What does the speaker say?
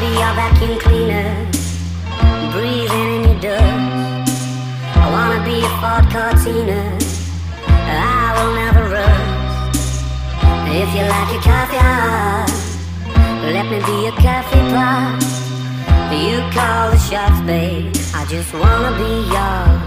be your vacuum cleaner, breathing in your dust. I wanna be a Ford Cortina, I will never rust. If you like your coffee hot, let me be a coffee pot. You call the shots, babe, I just wanna be yours.